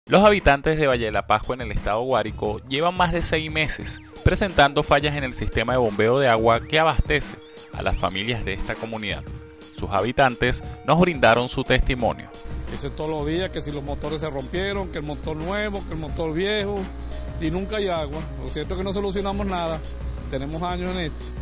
Los habitantes de Valle de la Pascua en el estado Guárico llevan más de 6 meses presentando fallas en el sistema de bombeo de agua que abastece a las familias de esta comunidad. Sus habitantes nos brindaron su testimonio. Eso es todos los días, que si los motores se rompieron, que el motor nuevo, que el motor viejo, y nunca hay agua. Lo cierto es que no solucionamos nada, tenemos años en esto.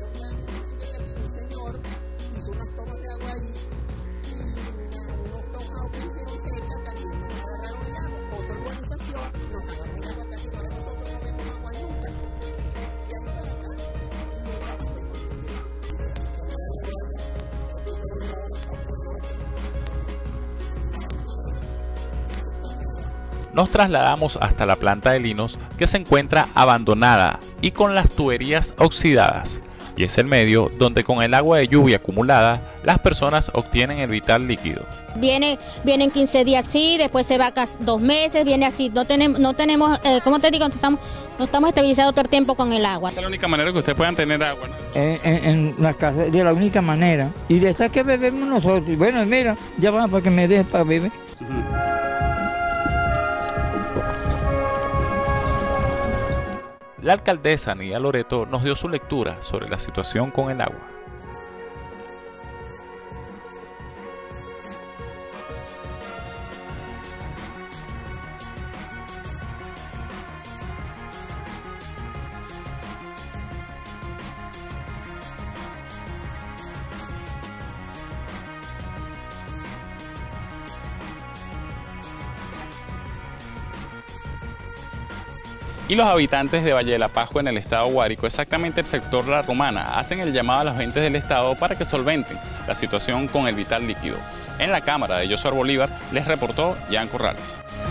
Nos trasladamos hasta la planta de Linos, que se encuentra abandonada y con las tuberías oxidadas, y es el medio donde con el agua de lluvia acumulada las personas obtienen el vital líquido. Vienen 15 días así, después se va 2 meses, viene así, no tenemos ¿cómo te digo? No estamos estabilizados todo el tiempo con el agua. Esa es la única manera que ustedes puedan tener agua, ¿no? En la casa, de la única manera. Y de esta que bebemos nosotros. Y bueno, mira, ya va para que me deje para beber. La alcaldesa Nidia Loreto nos dio su lectura sobre la situación con el agua. Y los habitantes de Valle de la Pascua en el estado Guárico, exactamente el sector La Romana, hacen el llamado a los agentes del estado para que solventen la situación con el vital líquido. En la cámara de Josué Bolívar les reportó Jan Corrales.